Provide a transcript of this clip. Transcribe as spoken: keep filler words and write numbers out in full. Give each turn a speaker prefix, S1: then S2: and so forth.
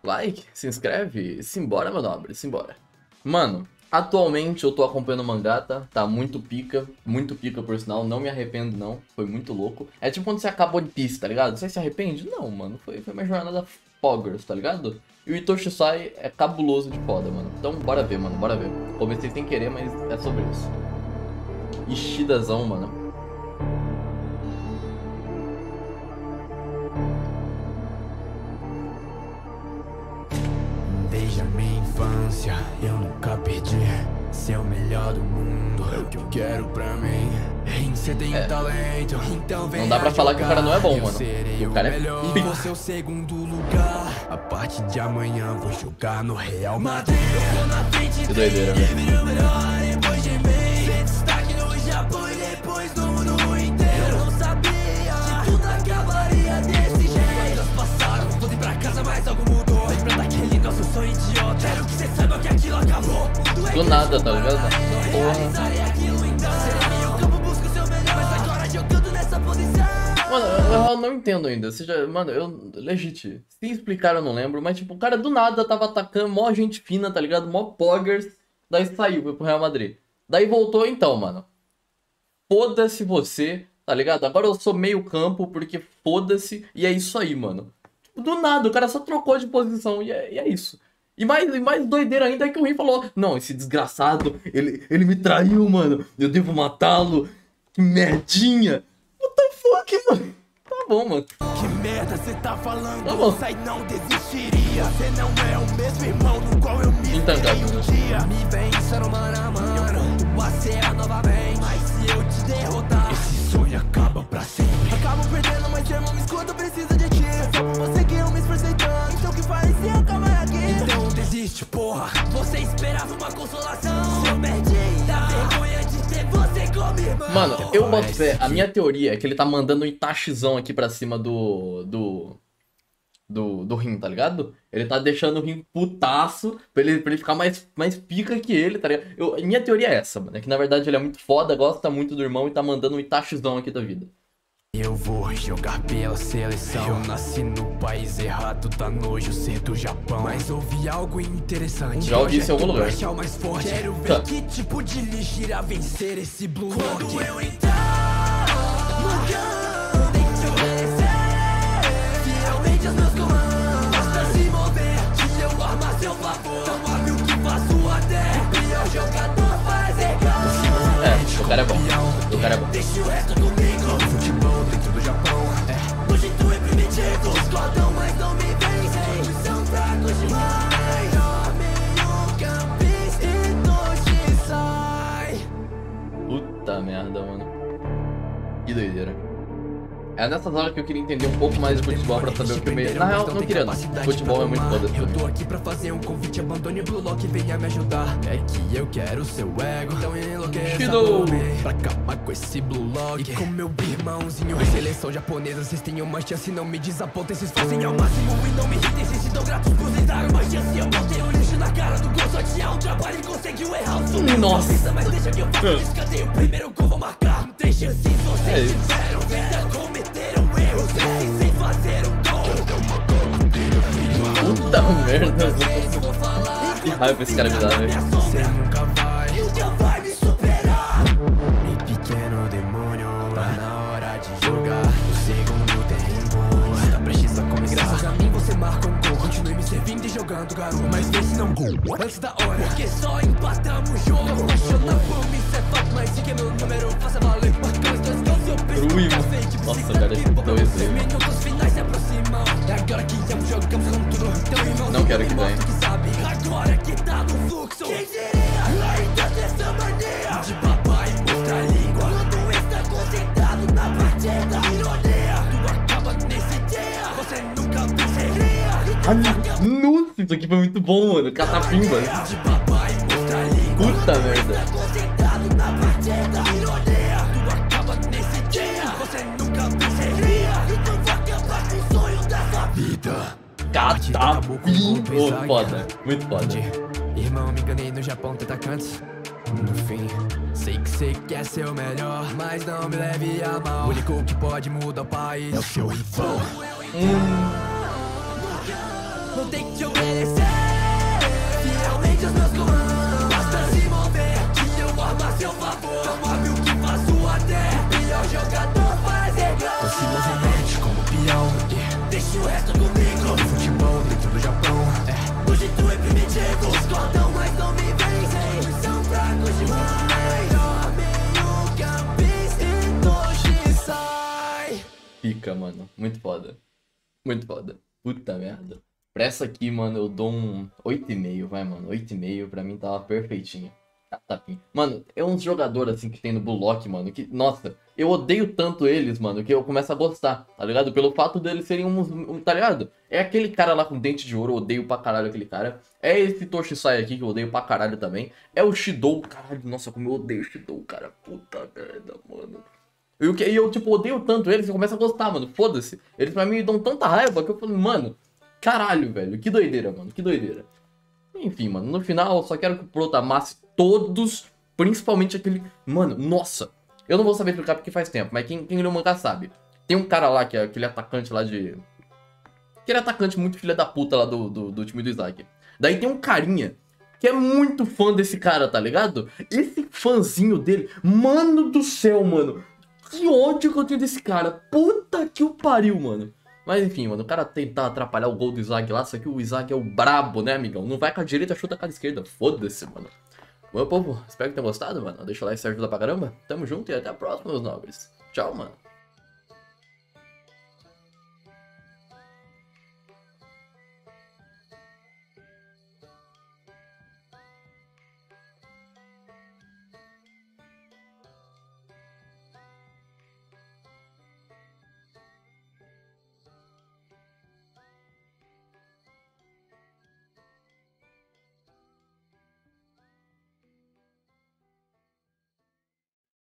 S1: like, se inscreve, simbora, meu nobre, simbora. Mano, atualmente eu tô acompanhando o mangá, tá? Tá muito pica, muito pica por sinal, não me arrependo não, foi muito louco. É tipo quando você acabou de Piece, tá ligado? Você se arrepende? Não, mano, foi, foi uma jornada poggers, tá ligado? E o Itoshi Sai é cabuloso de foda, mano. Então bora ver, mano, bora ver. Comecei sem querer, mas é sobre isso. Ishidazão, mano.
S2: Desde a minha infância eu nunca perdi. Ser o melhor do mundo é o que eu quero pra mim. Você tem
S1: É.
S2: talento, então vem.
S1: Não dá pra falar que o cara não é bom,
S2: eu
S1: mano.
S2: serei
S1: O cara é
S2: melhor.
S1: pica.
S2: Você é o segundo lugar. A partir de amanhã vou jogar no Real Madrid. Eu tô na frente
S1: Que doideira,
S2: dele,
S1: velho.
S2: virei o melhor depois de mim. Ser destaque no Japão e depois no mundo inteiro. Eu não sabia que tudo acabaria desse jeito. Anos passaram, voltei pra casa, mas algo mudou. Lembra daquele nosso sonho idiota. Quero que cê saiba que aquilo acabou.
S1: Do nada, tá ligado? Porra. Mano, eu, eu não entendo ainda. Seja, mano, eu. Legit. Se explicar eu não lembro, mas tipo, o cara do nada tava atacando, mó gente fina, tá ligado? Mó poggers. Daí saiu, foi pro Real Madrid. Daí voltou então, mano. Foda-se você, tá ligado? Agora eu sou meio campo porque foda-se. E é isso aí, mano. Tipo, do nada, o cara só trocou de posição e é, e é isso. E mais, e mais doideira ainda é que o Rin falou: não, esse desgraçado, ele, ele me traiu, mano. Eu devo matá-lo. Que merdinha. What the fuck, mano? Tá bom, mano.
S2: Que merda cê tá falando?
S1: Tá bom.
S2: Sai não desistiria. Cê não é o mesmo irmão no qual eu me
S1: Então,
S2: inspirei
S1: cara.
S2: um dia. Me vencendo mano a mano. Eu conto a cena novamente. Mas se eu te derrotar, esse sonho acaba pra sempre. Acabo perdendo, mas irmão, me escuta, preciso de ti. Só por você que eu me esforcei tanto. Então que faz se acabar aqui? Então desiste, porra. Você esperava uma consolação. Seu merdinha, dá vergonha de ter você como irmão.
S1: Mano, eu boto fé. A minha teoria é que ele tá mandando um Itachizão aqui pra cima do. Do. Do, do Rin, tá ligado? Ele tá deixando o Rin putaço pra ele, pra ele ficar mais, mais pica que ele, tá ligado? Eu, minha teoria é essa, mano. É que na verdade ele é muito foda, gosta muito do irmão e tá mandando um Itachizão aqui da vida.
S2: Eu vou jogar pela seleção. Eu nasci no país errado, dá nojo ser do Japão. Mas ouvi algo interessante.
S1: Já ouvi isso em algum lugar.
S2: Marcial mais forte. Quero ver
S1: Tá.
S2: que tipo de lixo irá vencer esse Blue Lock. Quando eu entrar no campo, tem que obedecer fielmente aos meus comandos. Basta se mover, que eu armo a seu favor. Não abre o que faço até o pior jogador fazer gol.
S1: É, o cara é bom. O cara é bom.
S2: Deixa o resto comigo. Futebol dentro do Japão. É. Hoje tu é primitivo. Escaldão, mas não me vencem. São fracos demais. Ó, meio campista e Itoshi Sai.
S1: Puta merda, mano. Que doideira. É nessas horas que eu queria entender um pouco mais de futebol pra saber o que eu meio. Na real, eu não queria não. Futebol é muito foda.
S2: Eu tô aqui pra fazer um convite, abandone o Blue Lock e venha me ajudar. É que eu quero seu ego, então enlouqueça
S1: Shido.
S2: por mim. Pra acabar com esse Blue Lock e com meu irmãozinho. Seleção japonesa, vocês têm uma chance, não me desapontem. Vocês fazem ao máximo e não me irritem. Vocês se dão gratos por vocês darem uma chance. Eu botei o lixo na cara do gol, só tinha um trabalho e conseguiu errar o som.
S1: Nossa.
S2: Mas deixa que eu faço isso, cadê o primeiro gol? Vou marcar. Três chances,
S1: É
S2: vocês
S1: isso.
S2: tiveram vida, cometeram erros. Sem fazer um gol.
S1: Puta merda. Que raiva esse cara me dá, velho.
S2: Você nunca vai, nunca vai me superar. Ei, pequeno demônio, tá na hora de jogar. O segundo tempo tá prestes a começar. Graças a mim você marca um gol. Continue me servindo e jogando, garoto. Mas vê se não gol antes da hora. Porque só empatamos o jogo. Apaixonado por mim, cê é fato. Mas se que é meu número, faça valer. Marcando os dois gols, eu penso.
S1: Crui, mano. Nossa, cara, esse dois aí.
S2: Minutos finais se aproximam. É agora que estamos jogamos com tudo. Então, irmão,
S1: Não quero que ganhe.
S2: sabe, agora que tá no fluxo. Quem diria? Ainda dessa mania de papai mostra a língua. Quando está concentrado na partida, ironia. Tu acaba nesse dia, você nunca venceria.
S1: Ah, nossa, isso aqui foi muito bom, mano. Catapimba.
S2: De papai mostra a língua.
S1: Puta merda.
S2: Está concentrado na partida, ironia. Tu acaba nesse dia, você nunca venceria. Então vai acabar com o sonho dessa vida.
S1: Catapimba. Oh, foda. Muito foda.
S2: Irmão, me enganei no Japão, tem atacantes. No fim, sei que cê quer ser o melhor, mas não me leve a mal. O único que pode mudar o país é o seu rival.
S1: Hum.
S2: não tem que te obedecer fielmente aos meus comandos. Basta se mover, que eu armo a seu favor. Tão hábil que faço até o pior jogador fazer gol. Não se movimente como peão, yeah. Deixa o resto comigo. No futebol dentro do Japão, é. Hoje tu é primitivo. Discordam, mas não me vencem. São fracos demais. Melhor meio campista e Toshi sai.
S1: Pica, mano. Muito foda. Muito foda. Puta merda. Pra essa aqui, mano, eu dou um oito e meio, vai, mano. oito e meio pra mim tava perfeitinho. Tá, tapinha. Mano, é uns jogadores assim que tem no Bullock, mano, que, nossa, eu odeio tanto eles, mano, que eu começo a gostar, tá ligado? Pelo fato deles serem uns, um, tá ligado? É aquele cara lá com dente de ouro, eu odeio pra caralho aquele cara. É esse Toshisai aqui que eu odeio pra caralho também. É o Shidou, caralho, nossa, como eu odeio o Shidou, cara. Puta merda, mano. E eu, e eu, tipo, odeio tanto eles que eu começo a gostar, mano. Foda-se. Eles pra mim dão tanta raiva que eu falo, mano, caralho, velho. Que doideira, mano. Que doideira. Enfim, mano. No final, eu só quero que o Prota amasse todos. Principalmente aquele... Mano, nossa. Eu não vou saber explicar porque faz tempo. Mas quem, quem lê o mangá sabe. Tem um cara lá, que é aquele atacante lá de... Aquele atacante muito filha da puta lá do, do, do time do Isaac. Daí tem um carinha que é muito fã desse cara, tá ligado? Esse fãzinho dele... Mano do céu, mano. Que ódio que eu tenho desse cara. Puta que o pariu, mano. Mas enfim, mano, o cara tentar atrapalhar o gol do Isaac lá, só que o Isaac é o brabo, né, amigão? Não vai com a direita, chuta com a esquerda. Foda-se, mano. Bom, povo, espero que tenham gostado, mano. Deixa o like se ajuda pra caramba. Tamo junto e até a próxima, meus nobres. Tchau, mano.